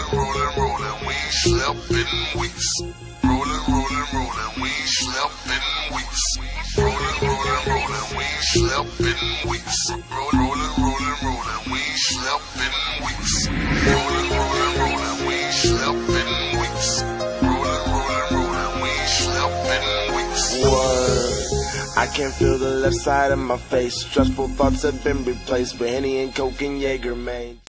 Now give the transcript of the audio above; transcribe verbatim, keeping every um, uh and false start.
rolling, rolling, we ain't slept in weeks. Rolling, rolling, rolling, we ain't slept in weeks. Rolling, rolling, rolling, we ain't slept in weeks. Rolling, rolling, rolling, we ain't slept in weeks. Rolling, rolling, rolling, we ain't slept in weeks. Rolling, rolling, rolling, we ain't slept in weeks. Word. I can feel the left side of my face. Stressful thoughts have been replaced with Henny and Coke and Jaeger, man.